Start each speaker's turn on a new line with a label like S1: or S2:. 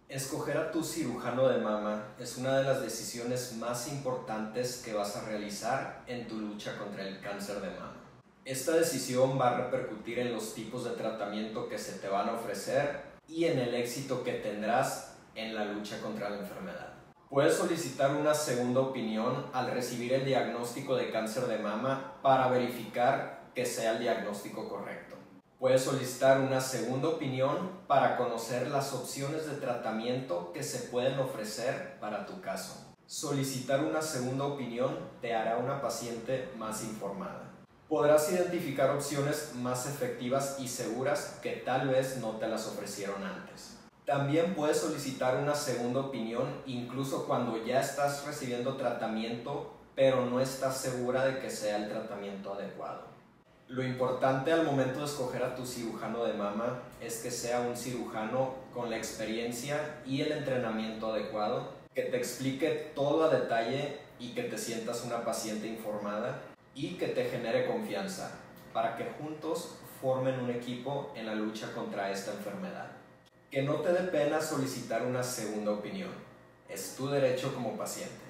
S1: Escoger a tu cirujano de mama es una de las decisiones más importantes que vas a realizar en tu lucha contra el cáncer de mama. Esta decisión va a repercutir en los tipos de tratamiento que se te van a ofrecer y en el éxito que tendrás en la lucha contra la enfermedad. Puedes solicitar una segunda opinión al recibir el diagnóstico de cáncer de mama para verificar que sea el diagnóstico correcto. Puedes solicitar una segunda opinión para conocer las opciones de tratamiento que se pueden ofrecer para tu caso. Solicitar una segunda opinión te hará una paciente más informada. Podrás identificar opciones más efectivas y seguras que tal vez no te las ofrecieron antes. También puedes solicitar una segunda opinión incluso cuando ya estás recibiendo tratamiento, pero no estás segura de que sea el tratamiento adecuado. Lo importante al momento de escoger a tu cirujano de mama es que sea un cirujano con la experiencia y el entrenamiento adecuado, que te explique todo a detalle y que te sientas una paciente informada y que te genere confianza para que juntos formen un equipo en la lucha contra esta enfermedad. Que no te dé pena solicitar una segunda opinión. Es tu derecho como paciente.